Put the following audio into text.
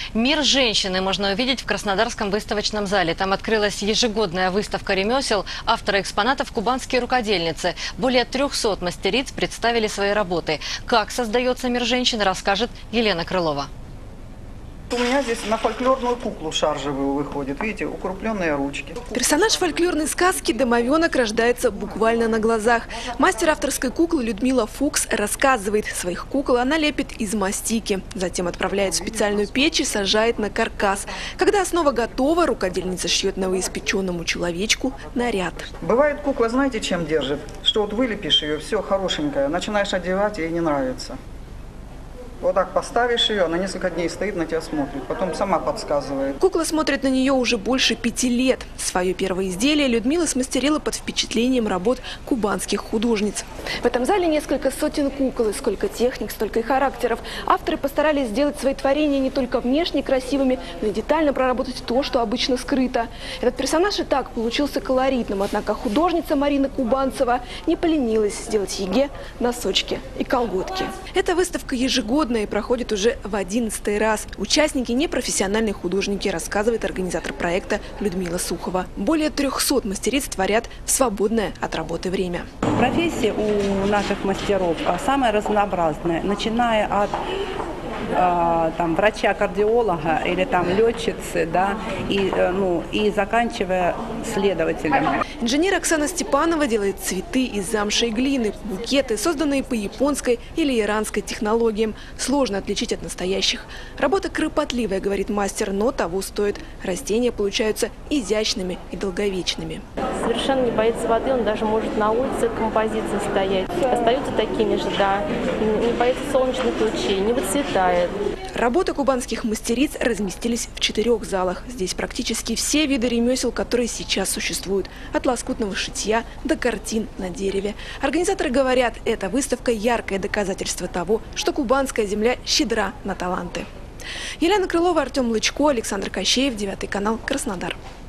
Мир женщины можно увидеть в Краснодарском выставочном зале. Там открылась ежегодная выставка ремесел. Авторы экспонатов – кубанские рукодельницы. Более 300 мастериц представили свои работы. Как создается мир женщины, расскажет Елена Крылова. У меня здесь на фольклорную куклу шаржевую выходит. Видите, укрупленные ручки. Персонаж фольклорной сказки «Домовенок» рождается буквально на глазах. Мастер авторской куклы Людмила Фукс рассказывает, своих кукол она лепит из мастики. Затем отправляет в специальную печь и сажает на каркас. Когда основа готова, рукодельница шьет новоиспеченному человечку наряд. Бывает, кукла, знаете, чем держит? Что вот вылепишь ее, все хорошенькое, начинаешь одевать, ей не нравится. Вот так поставишь ее, она несколько дней стоит, на тебя смотрит, потом сама подсказывает. Кукла смотрит на нее уже больше 5 лет. Свое первое изделие Людмила смастерила под впечатлением работ кубанских художниц. В этом зале несколько сотен кукол, и сколько техник, столько и характеров. Авторы постарались сделать свои творения не только внешне красивыми, но и детально проработать то, что обычно скрыто. Этот персонаж и так получился колоритным, однако художница Марина Кубанцева не поленилась сделать Еге носочки и колготки. Эта выставка ежегодная и проходит уже в 11-й раз. Участники – непрофессиональные художники, рассказывает организатор проекта Людмила Сухова. Более 300 мастериц творят в свободное от работы время. Профессия у наших мастеров самая разнообразная, начиная от врача-кардиолога или летчицы, да, и заканчивая следователем. Инженер Оксана Степанова делает цветы из замши и глины, букеты, созданные по японской или иранской технологиям. Сложно отличить от настоящих. Работа кропотливая, говорит мастер, но того стоит. Растения получаются изящными и долговечными. Совершенно не боится воды, он даже может на улице композиции стоять. Остаются такими же, да. Не боится солнечных лучей, не выцветает. Работы кубанских мастериц разместились в 4 залах. Здесь практически все виды ремесел, которые сейчас существуют. От лоскутного шитья до картин на дереве. Организаторы говорят, эта выставка – яркое доказательство того, что кубанская земля щедра на таланты. Елена Крылова, Артем Лычко, Александр Кощеев, 9 канал, Краснодар.